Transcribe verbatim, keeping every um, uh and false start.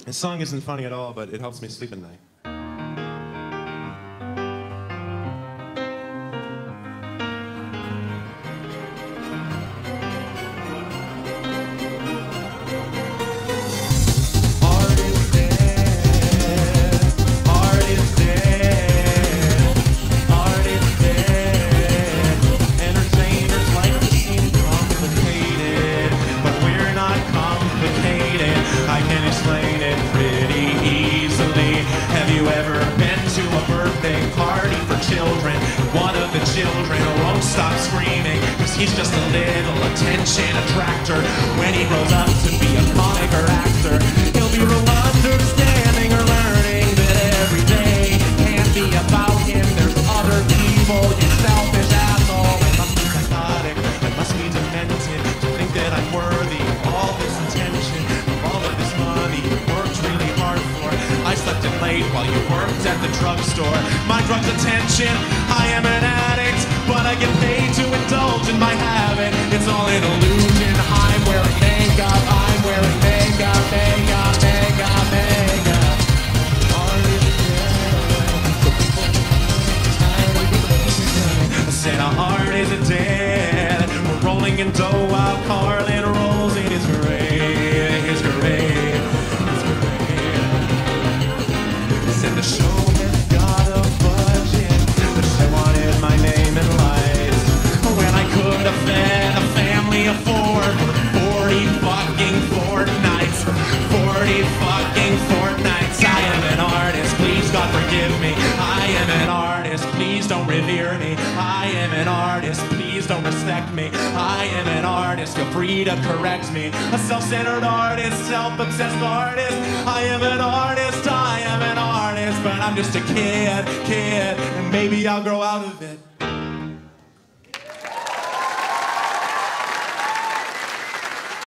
This song isn't funny at all, but it helps me sleep at night. I can explain it pretty easily. Have you ever been to a birthday party for children? One of the children won't stop screaming, cause he's just a little attention attractor. When he grows up to be a comic or actor, he'll be real understanding or learning that every day can't be about him. There's other people, you selfish asshole. I must be psychotic, I must be demented to think that I'm worthy of all this attention, of all of this money you worked really hard for. I slept in late while you worked at the drugstore. My drug's attention, I am an addict, but I get paid to indulge in my habit. It's all an illusion. I'm wearing makeup, I'm wearing makeup, makeup, makeup, makeup. I said our heart is dead. We're rolling in dough while Carlin rolls in his grave, his grave, his grave. I said the show has got a budget, but she wanted my name in lights. When I could have fed a family of four for forty fucking fortnights, forty fucking fortnights. I am an artist, please God forgive me. I am an artist, please don't revere me. I am an artist, please don't respect me. I am an artist, feel free to correct me. A self-centered artist, self-obsessed artist. I am an artist, I am an artist, but I'm just a kid, kid, and maybe I'll grow out of it.